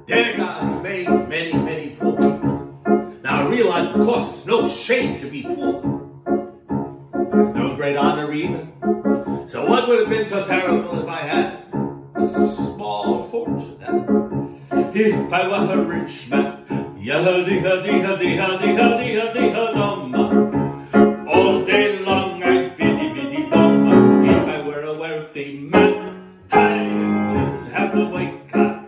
Dear God, you made many, many poor people. Now I realize, of course, it's no shame to be poor. There's no great honor either. So what would have been so terrible if I had a small fortune? If I were a rich man, all day long I'd biddy-biddy-dum. If I were a wealthy man, I wouldn't have to wake up.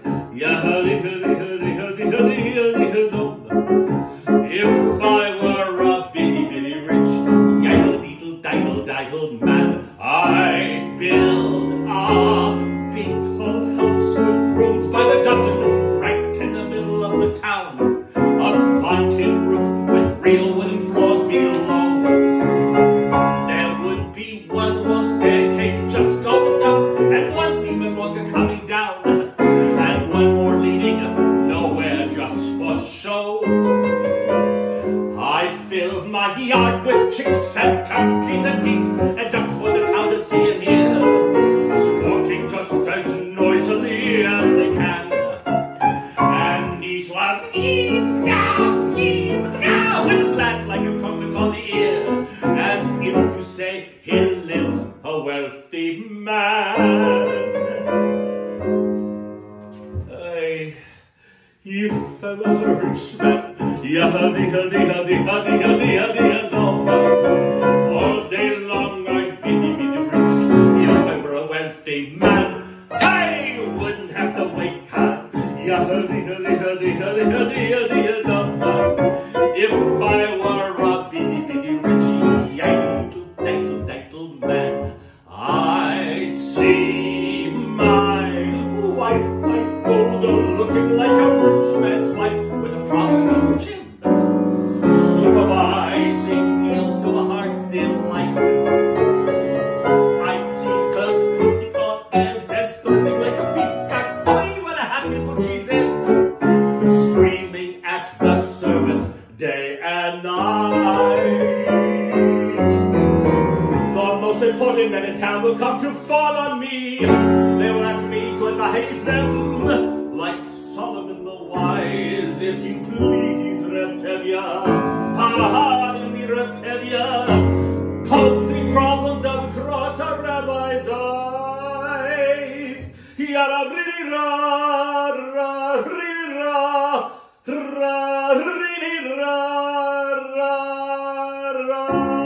If I were a bitty-bitty rich, yiddle-diddle-diddle-diddle man, I'd build a big tall house with rooms by the dozen, right in the middle of the town. A fine-tin roof with real wooden floors below. There would be one long staircase just going up, and one even longer coming down, and one more leading nowhere just for show. I filled my yard with chicks and turkeys and geese and ducks for the town to see and hear, squawking just as noisily as they can. And each one heave-yow, heave-yow, and laugh like a trumpet on the ear, as if to say, here lives a wealthy man. If I were a rich man, all day long I'd biddy-biddy rich. If I were a wealthy man, I wouldn't have to wake up. If I were a biddy-biddy rich, yiddle-diddle-diddle man, I'd see my wife like gold, looking like a rich man's wife with a tropical chin, supervising meals to a heart's delight. I'd see her putting on airs and starting like a peacock. Boy, what a happy mood she's in, screaming at the servants day and night. The most important men in town will come to fall on me. They will ask me to advise them, like Solomon the wise. If you please, Retevia, pardon me, Retevia, posing problems that would cross a rabbi's eyes. Yara ri ra ra ri ra ra ri ra ra ra.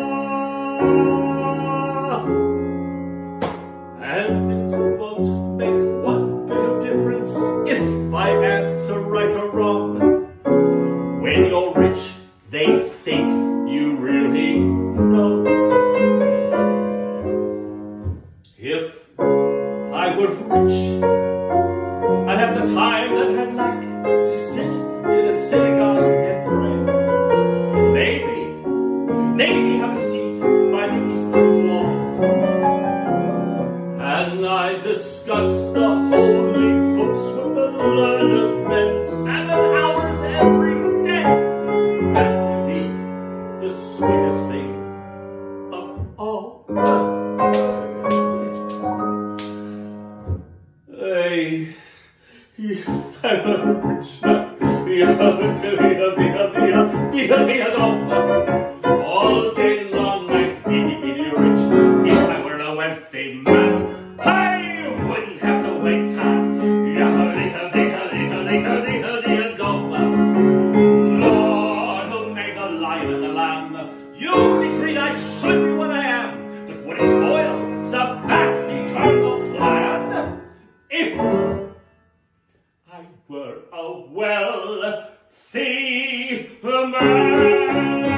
And it won't make one bit of difference if I answer right or wrong. When you're rich, they think you really know. If I were rich, I'd have the time that I'd like to sit in a synagogue and pray. Maybe have a seat by the eastern wall. And I discuss the holy books with the learned men 7 hours every day. That would be the sweetest thing of all. Hey, if I were a rich man, all day long I'd biddy-biddy rich. If I were a wealthy man, I wouldn't have to wake up. Lord, who made the lion and the lamb, you decreed I should be what I am. But would it spoil some vast eternal plan? If I were a wealthy man.